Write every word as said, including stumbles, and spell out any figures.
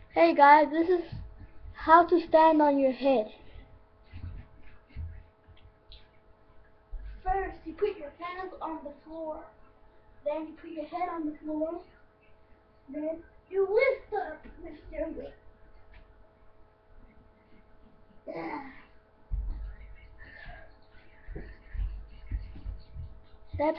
Hey guys, this is how to stand on your head. First, you put your hands on the floor. Then you put your head on the floor. Then you lift up, lift your